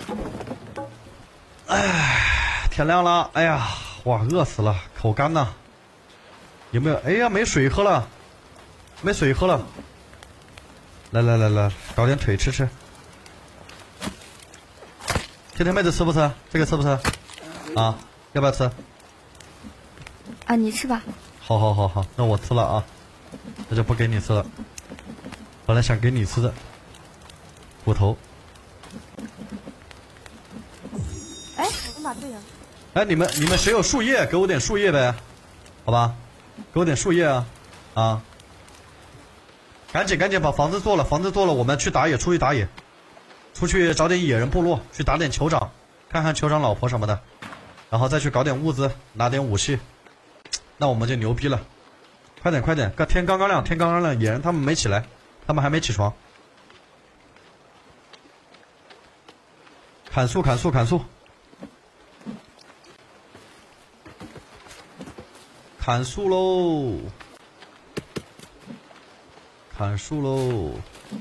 哎，天亮了，哎呀，哇，饿死了，口干呐。有没有？哎呀，没水喝了，没水喝了。来，搞点腿吃吃。甜甜妹子吃不吃？这个吃不吃？啊，要不要吃？ 啊，你吃吧。 好，那我吃了啊，那就不给你吃了。本来想给你吃的骨头。 哎，我哪对呀？ 哎，你们谁有树叶？给我点树叶呗，好吧？给我点树叶啊！啊！赶紧把房子做了，我们去打野，出去打野，出去找点野人部落，去打点酋长，看看酋长老婆什么的，然后再去搞点物资，拿点武器，那我们就牛逼了。快点！天刚刚亮，野人他们没起来，他们还没起床。砍树！砍树喽！砍树喽！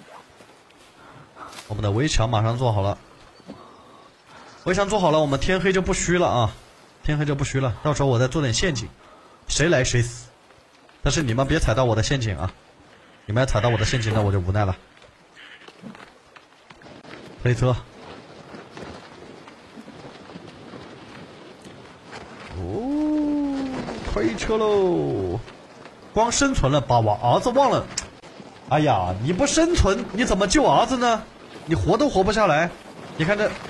我们的围墙马上做好了，围墙做好了，我们天黑就不虚了啊！天黑就不虚了，到时候我再做点陷阱，谁来谁死。但是你们别踩到我的陷阱啊！你们要踩到我的陷阱，那我就无奈了。推车。推车喽！光生存了，把我儿子忘了。哎呀，你不生存，你怎么救儿子呢？你活都活不下来。你看这，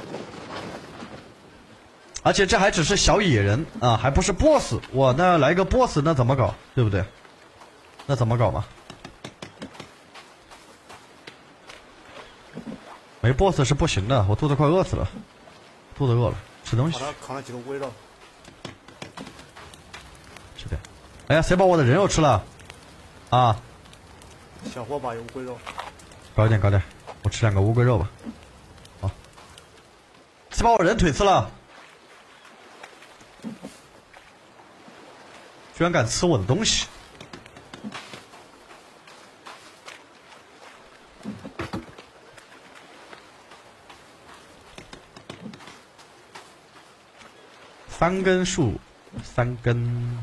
而且这还只是小野人啊，还不是 boss。我那来个 boss， 那怎么搞？对不对？那怎么搞嘛？没 boss 是不行的，我肚子快饿死了，肚子饿了，吃东西。 扛了几个龟肉。 吃点。哎呀，谁把我的人肉吃了？啊！ 小伙把有乌龟肉。 搞点，我吃2个乌龟肉吧。好。谁把我人腿吃了？居然敢吃我的东西！3根树，3根。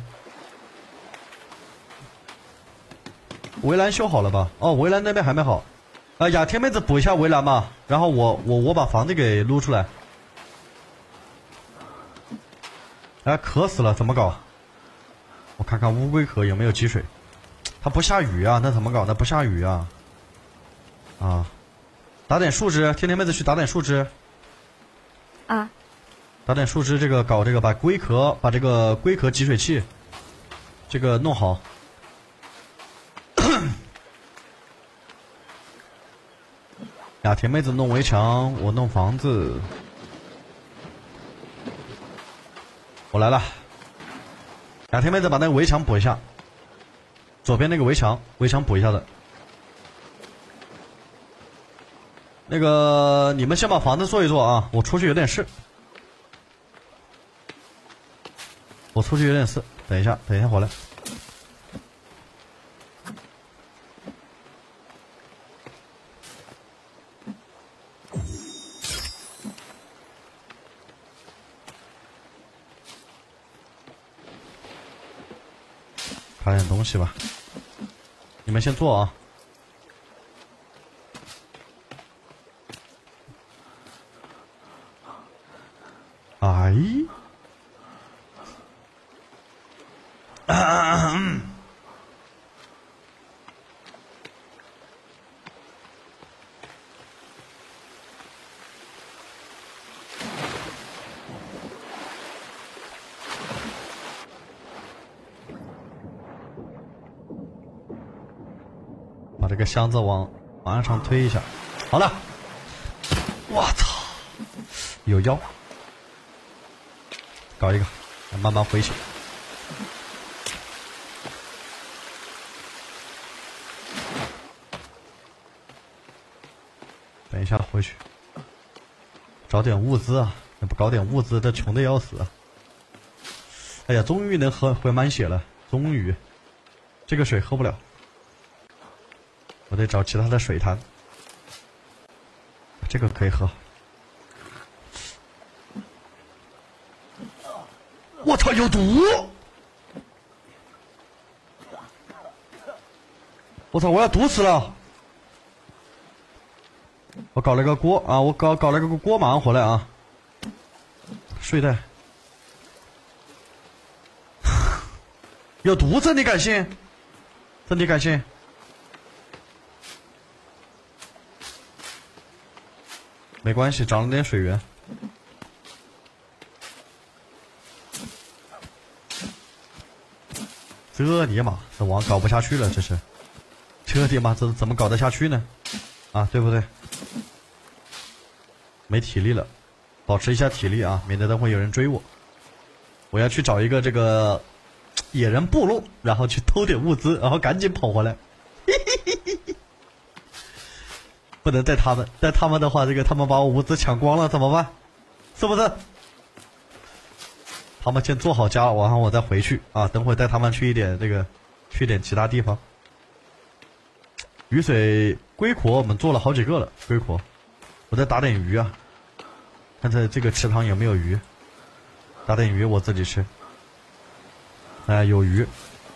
围栏修好了吧？哦，围栏那边还没好。雅天妹子补一下围栏嘛，然后我把房子给撸出来。哎，渴死了，怎么搞？我看看乌龟壳有没有积水。它不下雨啊，那怎么搞？那不下雨啊。啊，打点树枝，天天妹子去打点树枝。 啊。 打点树枝，这个搞这个，把这个龟壳集水器，这个弄好。雅甜妹子弄围墙，我弄房子。我来了。雅甜妹子把那个围墙补一下，左边那个围墙补一下的。那个你们先把房子做一做啊，我出去有点事。等一下回来。拿点东西吧，你们先做啊。哎。把这个箱子往上推一下，好了。我操，有妖，搞一个，慢慢回去。等一下回去，找点物资啊！要不搞点物资，这穷的要死啊！哎呀，终于能回满血了，终于，这个水喝不了。我得找其他的水潭，这个可以喝。 我操，有毒！我操，我要毒死了！我搞了个锅啊，我搞了个锅，马上回来啊！睡袋有毒，这你敢信？这你敢信？没关系，长了点水源。这尼玛，这网搞不下去了，这是。这尼玛，这怎么搞得下去呢？啊，对不对？没体力了，保持一下体力啊，免得等会有人追我。我要去找一个这个野人部落，然后去偷点物资，然后赶紧跑回来。不能带他们，带他们的话，这个他们把我物资抢光了怎么办？是不是？他们先做好家，然后我再回去啊。等会带他们去一点去点其他地方。雨水龟壳我们做了好几个了，龟壳，我再打点鱼啊，看这个池塘有没有鱼，打点鱼我自己吃。哎，有鱼。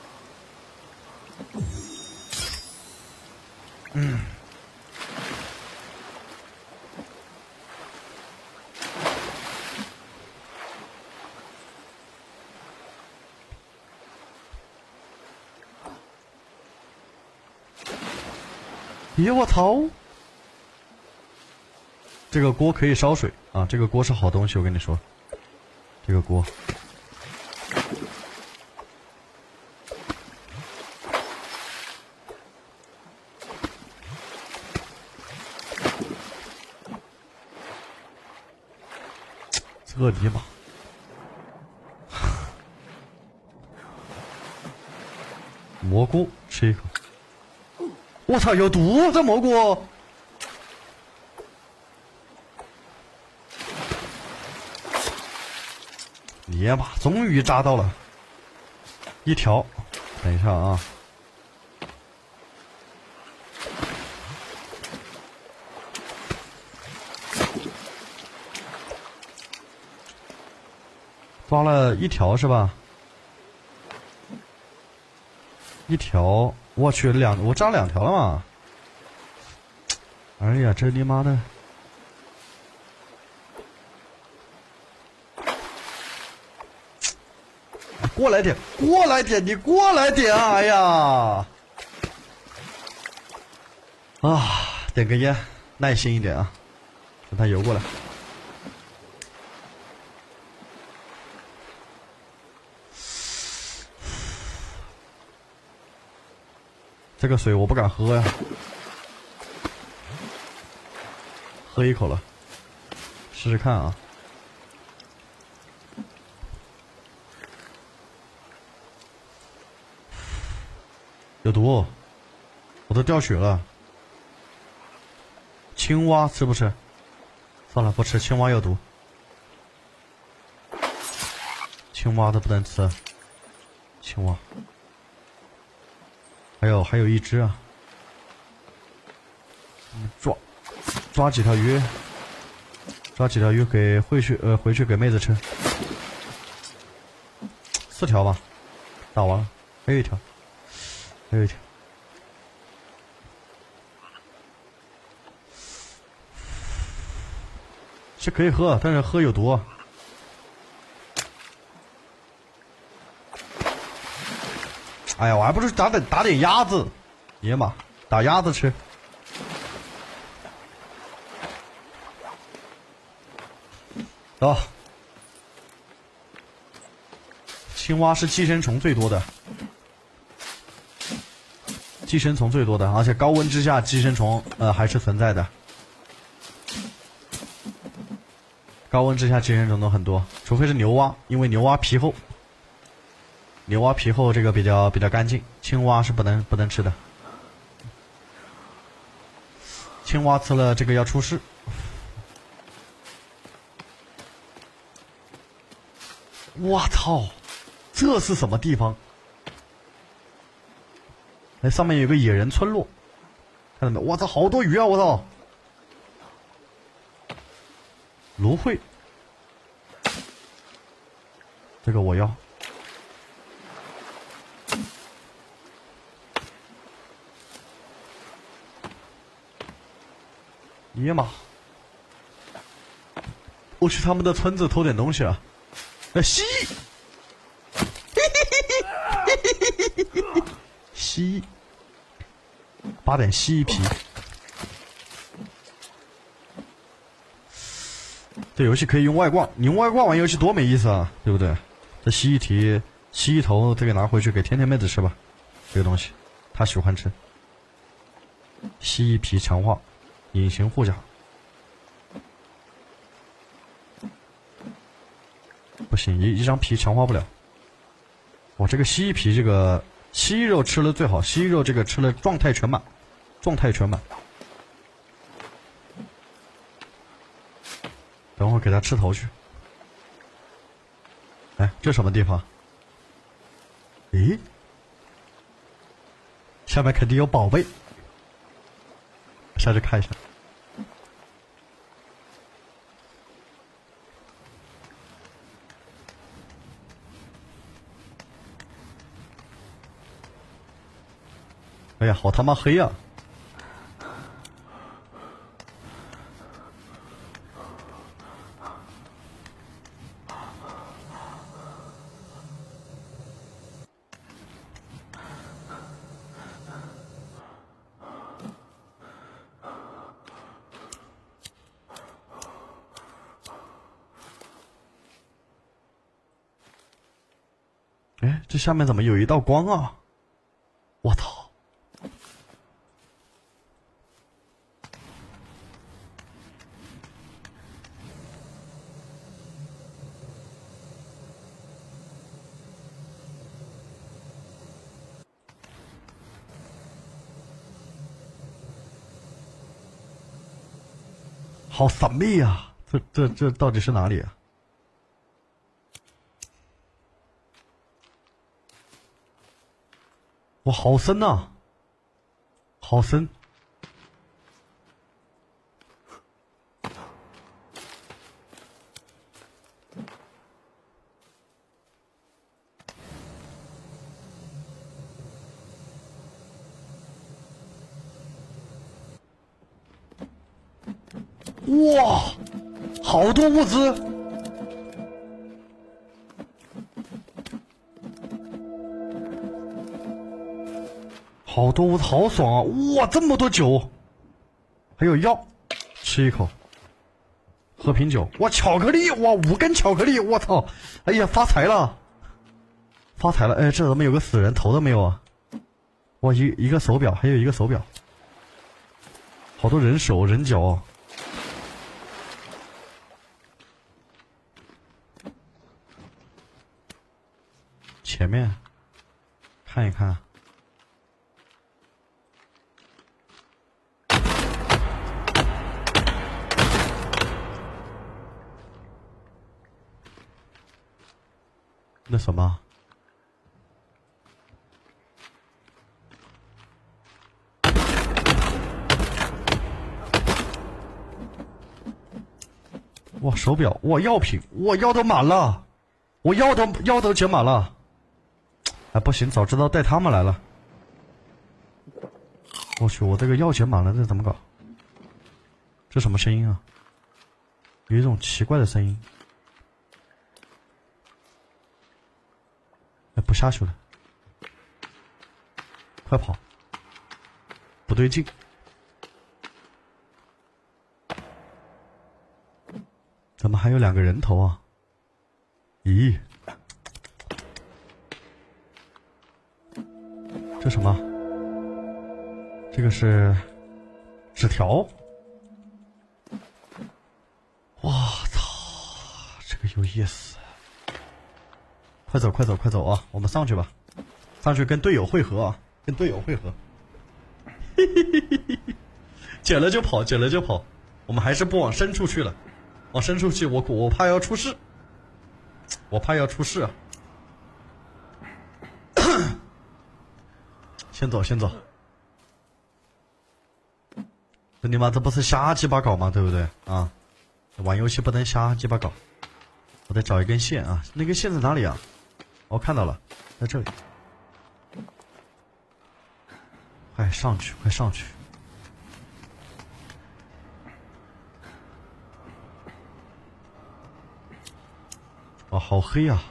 咦，我操！这个锅可以烧水啊，这个锅是好东西，我跟你说，这个锅。这尼玛！蘑菇吃一口。我操，有毒！这蘑菇。尼玛，终于扎到了一条。等一下啊。抓了一条是吧？一条，我去我扎2条了嘛！哎呀，这你妈的！过来点，过来点，你过来点！哎呀！啊，点根烟，耐心一点啊，等他游过来。这个水我不敢喝呀，喝一口了，试试看啊。有毒，我都掉血了。青蛙吃不吃？算了，不吃，青蛙有毒。青蛙都不能吃，青蛙。还有一只啊，抓几条鱼，给回去给妹子吃。4条吧，打完了，还有一条，是可以喝，但是喝有毒啊。哎呀，我还不如打点鸭子，爷妈，打鸭子吃。哦，青蛙是寄生虫最多的，而且高温之下寄生虫还是存在的。高温之下寄生虫都很多，除非是牛蛙，因为牛蛙皮厚。牛蛙皮厚这个比较干净，青蛙是不能吃的。青蛙吃了这个要出事。我操，这是什么地方？那上面有个野人村落，看到没有？我操，好多鱼啊！我操，芦荟， 这个我要。爷妈！我去他们的村子偷点东西啊！蜥蜴，蜥蜴，扒点蜥蜴皮。这游戏可以用外挂，你用外挂玩游戏多没意思啊，对不对？这蜥蜴头，这个拿回去给甜甜妹子吃吧，这个东西她喜欢吃。蜥蜴皮强化，隐形护甲。不行，一张皮强化不了。我这个蜥蜴皮，这个蜥蜴肉吃了最好，蜥蜴肉这个吃了状态全满，状态全满。等会儿给它吃头去。哎，这什么地方？咦，下面肯定有宝贝，下去看一下。哎呀，好他妈黑呀！哎，这下面怎么有一道光啊？我操！好神秘啊！这到底是哪里啊？哇，好深呐，好深！哇，好多物资！好多物资，好爽啊！哇，这么多酒，还有药，吃一口，喝瓶酒。哇，巧克力！哇，5根巧克力！我操！哎呀，发财了，发财了！哎，这怎么有个死人头都没有啊？哇，一个手表，还有一个手表，好多人手人脚。前面看一看，那什么，哇，手表，哇，药品，哇，药都满了，我药都捡满了。哎，不行，早知道带他们来了。我去，我这个药钱满了，这怎么搞？这什么声音啊？有一种奇怪的声音。哎，不下去了，快跑！不对劲，怎么还有2个人头啊？咦？这什么？这个是纸条。哇操，这个有意思！快走快走快走啊！我们上去吧，上去跟队友会合啊，跟队友会合。嘿嘿嘿嘿嘿，捡了就跑，捡了就跑。我们还是不往深处去了，往深处去，我怕要出事，我怕要出事啊！先走，先走。这你妈这不是瞎鸡巴搞吗？对不对啊？玩游戏不能瞎鸡巴搞。 我得找一根线啊，那根线在哪里啊？我看到了，在这里。快上去，快上去！哇，好黑啊！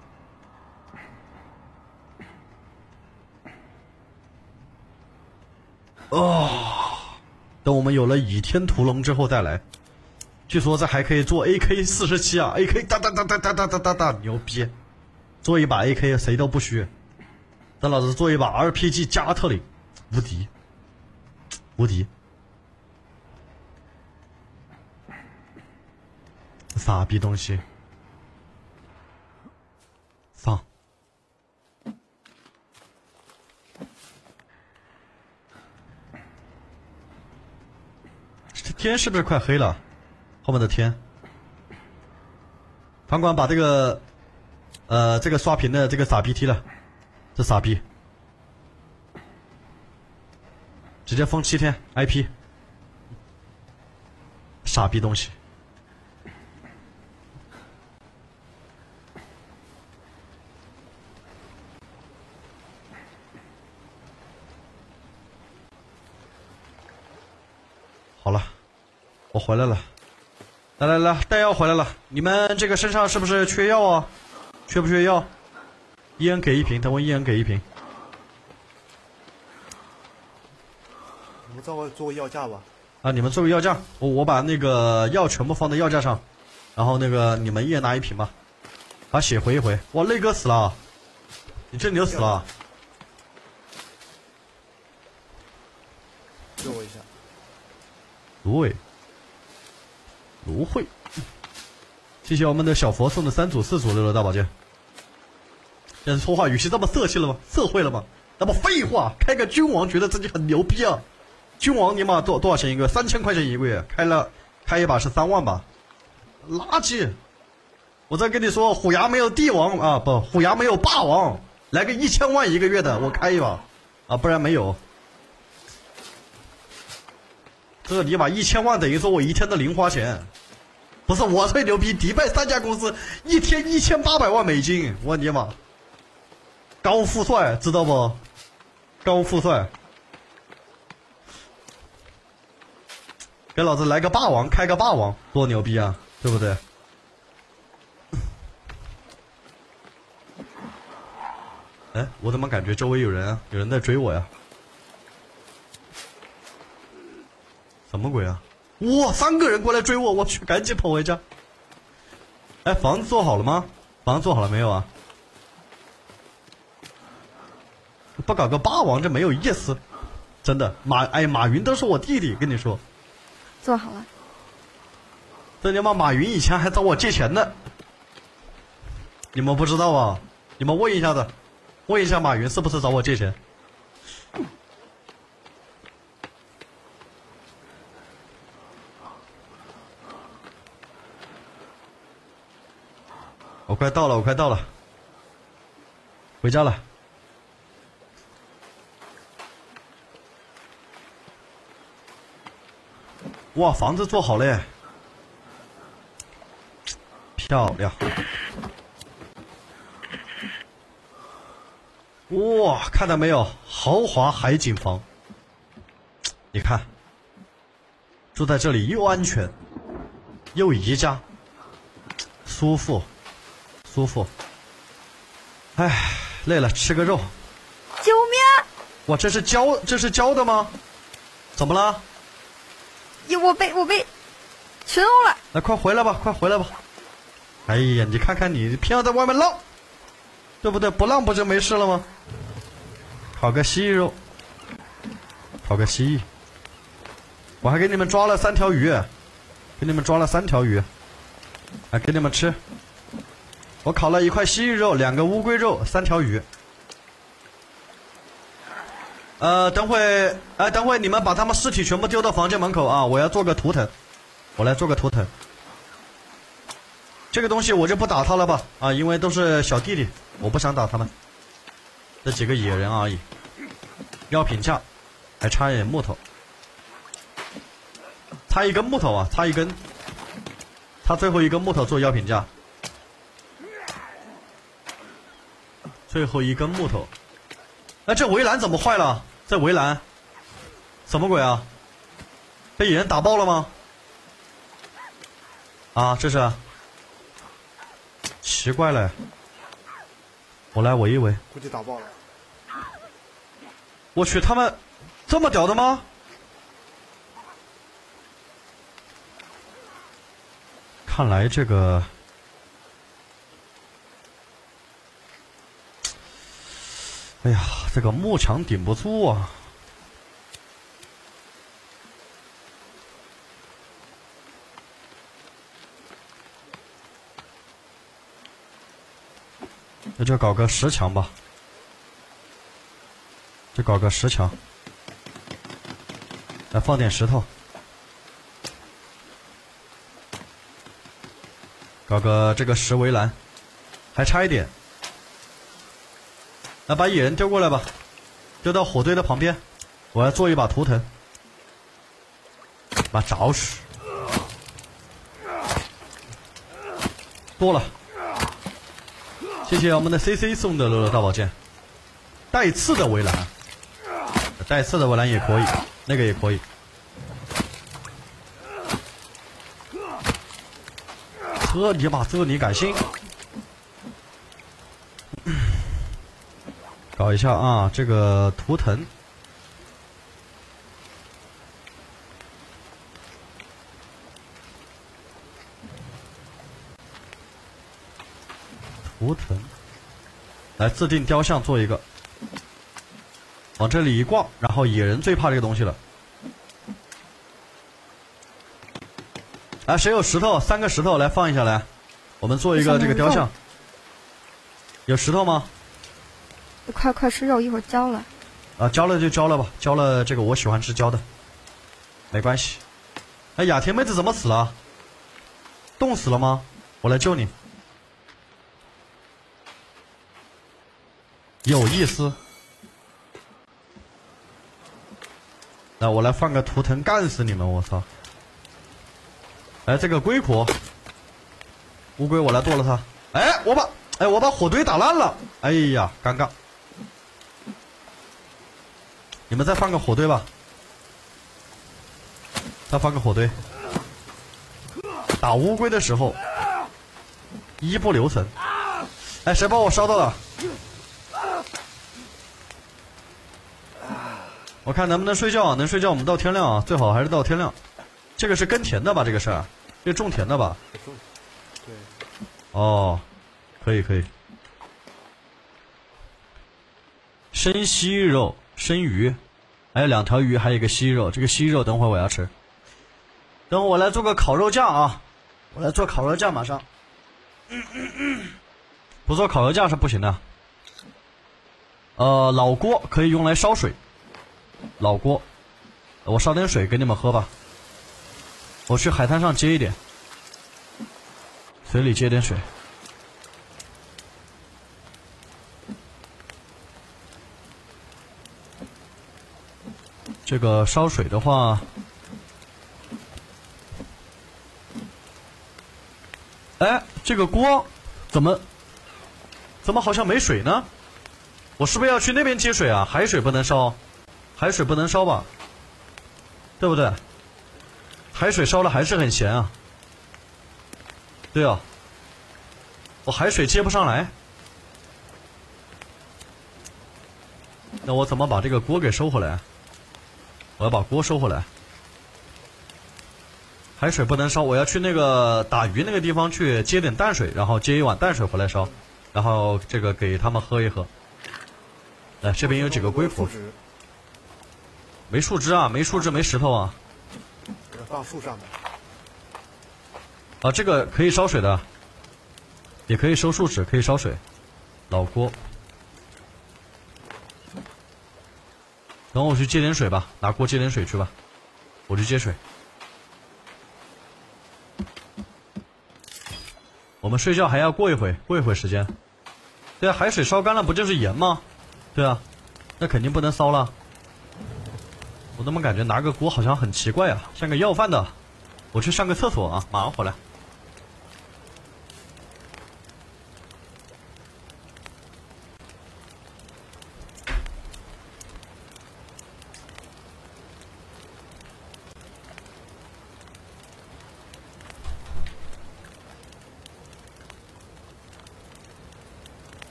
哦，等我们有了倚天屠龙之后再来。据说这还可以做 AK47啊 ，AK 哒哒哒哒哒哒哒哒哒，牛逼！做一把 AK 谁都不虚，等老子做一把 RPG 加特林，无敌，无敌！傻逼东西！放！这天是不是快黑了？后面的天。团管把这个，这个刷屏的这个傻逼踢了，这傻逼，直接封7天 IP， 傻逼东西。好了，我回来了。来，带药回来了。你们这个身上是不是缺药啊？缺不缺药？一人给一瓶，等我一人给一瓶。 你们做个药架吧。 啊，你们做个药架，我把那个药全部放在药架上，然后那个你们一人拿一瓶吧。把血回一回。哇，内哥死了！你这牛死了！ 救我一下。 芦苇。芦荟，谢谢我们的小佛送的3组4组6的大宝剑。现在说话语气这么色气了吗？社会了吗？那么废话，开个君王觉得自己很牛逼啊！君王你妈多少钱一个月？3000块钱一个月，开一把是3万吧？垃圾！我再跟你说，虎牙没有帝王啊，不，虎牙没有霸王，来个1000万一个月的，我开一把啊，不然没有。这你把1000万等于说我一天的零花钱，不是我最牛逼，迪拜3家公司一天1800万美金，我尼玛，高富帅知道不？高富帅，给老子来个霸王，开个霸王，多牛逼啊，对不对？哎，我怎么感觉周围有人啊？有人在追我呀？什么鬼啊！哇，3个人过来追我，我去，赶紧跑回家。哎，房子做好了吗？房子做好了没有啊？不搞个霸王，这没有意思。真的，马云都是我弟弟，跟你说。 做好了。 这他妈马云以前还找我借钱呢，你们不知道啊？你们问一下子，问一下马云是不是找我借钱？我快到了，回家了。哇，房子做好了，漂亮！哇，看到没有，豪华海景房。你看，住在这里又安全，又宜家，舒服。舒服，哎，累了，吃个肉。 救命！ 哇，这是教的吗？怎么了？ 我被群殴了。 来，快回来吧！哎呀，你看看你，偏要在外面浪，对不对？不浪不就没事了吗？烤个蜥蜴肉，烤个蜥蜴。我还给你们抓了3条鱼，来给你们吃。我烤了1块蜥蜴肉，2个乌龟肉，3条鱼。等会你们把他们尸体全部丢到房间门口啊！我要做个图腾，我来做个图腾。这个东西我就不打他了吧？啊，因为都是小弟弟，我不想打他们。这几个野人而已。药品架，还差一点木头，差一根木头啊，差一根，差最后一根木头做药品架。 最后一根木头。哎，这围栏怎么坏了？这围栏，什么鬼啊？被野人打爆了吗？啊，这是？奇怪了。我来围一围。 估计打爆了。 我去，他们这么屌的吗？看来这个，哎呀，这个幕墙顶不住啊！那就搞个10墙吧，就搞个10墙，来放点石头。搞个这个10围栏，还差一点。来把野人丢过来吧，丢到火堆的旁边。我要做一把图腾，妈找死！多了，谢谢我们的 CC 送的大宝剑。带刺的围栏，带刺的围栏也可以，那个也可以。这你妈，这你敢信？搞一下啊，这个图腾，图腾，来自定雕像做一个，往这里一挂，然后野人最怕这个东西了。来，谁有石头？3个石头来放一下来，我们做一个这个雕像。有石头吗？ 快吃肉，一会儿焦了。 啊，焦了就焦了吧，焦了这个我喜欢吃焦的，没关系。哎，雅田妹子怎么死了？冻死了吗？我来救你。有意思。那我来放个图腾干死你们，我操！哎，这个龟壳，乌龟我来剁了它。哎，我把火堆打烂了。哎呀，尴尬。你们再放个火堆吧，再放个火堆。打乌龟的时候，一不留神。哎，谁把我烧到了？我看能不能睡觉啊？能睡觉我们到天亮啊，最好还是到天亮。这个是耕田的吧？这个是，这种田的吧？ 对。 哦，可以可以。生息肉。生鱼，还有2条鱼，还有一个蜥肉。这个蜥肉等会儿我要吃。等会儿我来做个烤肉酱啊！我来做烤肉酱，马上。不做烤肉酱是不行的。老锅可以用来烧水。老锅，我烧点水给你们喝吧。我去海滩上接一点，水里接点水。这个烧水的话，哎，这个锅怎么好像没水呢？我是不是要去那边接水啊？海水不能烧，海水不能烧吧？对不对？海水烧了还是很咸啊。对啊，我海水接不上来，那我怎么把这个锅给收回来？我要把锅收回来。海水不能烧，我要去那个打鱼那个地方去接点淡水，然后接一碗淡水回来烧，然后这个给他们喝一喝。来，这边有几个龟壳。没树枝啊，没树枝，没石头啊。 放树上的。 啊，这个可以烧水的，也可以收树脂，可以烧水。老锅。等我去接点水吧，拿锅接点水去吧，我去接水。我们睡觉还要过一会时间。对啊，海水烧干了不就是盐吗？对啊，那肯定不能烧了。我怎么感觉拿个锅好像很奇怪啊，像个要饭的。我去上个厕所啊，马上回来。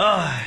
哎，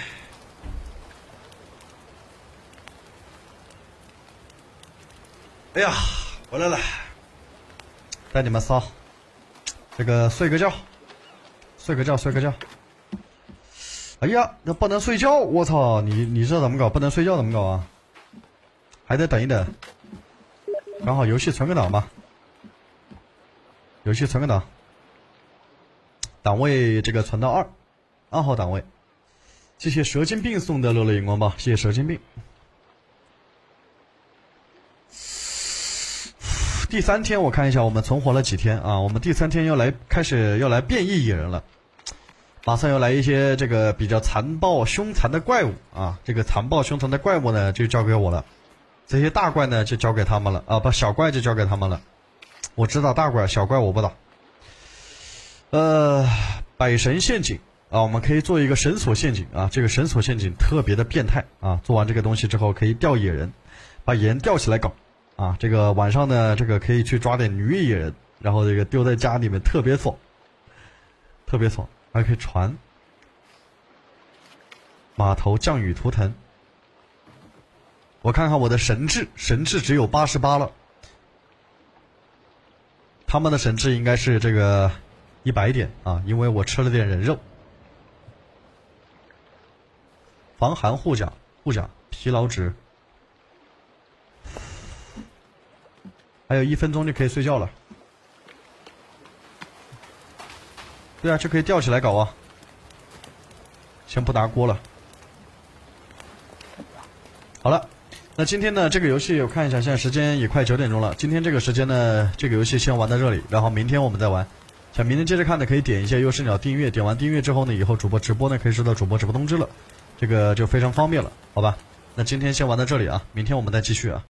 哎呀，回来了，带你们仨，这个睡个觉，睡个觉，睡个觉。哎呀，那不能睡觉，我操！你这怎么搞？不能睡觉怎么搞啊？还得等一等。刚好游戏存个档吧，游戏存个档，档位这个存到2号档位。谢谢蛇精病送的乐乐荧光棒，谢谢蛇精病。第3天我看一下我们存活了几天啊？我们第3天开始要来变异野人了。马上要来一些这个比较残暴凶残的怪物啊！这个残暴凶残的怪物呢，就交给我了；这些大怪呢，就交给他们了啊！不，小怪就交给他们了。我知道大怪，小怪我不打。百神陷阱啊，我们可以做一个绳索陷阱啊！这个绳索陷阱特别的变态啊！做完这个东西之后，可以钓野人，把野人钓起来搞啊！这个晚上呢，这个可以去抓点女野人，然后这个丢在家里面，特别爽，特别爽。还可以船，码头降雨图腾。我看看我的神智只有88了，他们的神智应该是这个100点啊，因为我吃了点人肉。防寒护甲疲劳值，还有1分钟就可以睡觉了。对啊，就可以吊起来搞啊！先不拿锅了。好了，那今天呢，这个游戏我看一下，现在时间也快9点钟了。今天这个时间呢，这个游戏先玩到这里，然后明天我们再玩。想明天接着看的，可以点一下右上角订阅，点完订阅之后呢，以后主播直播呢，可以收到主播直播通知了，这个就非常方便了，好吧？那今天先玩到这里啊，明天我们再继续啊。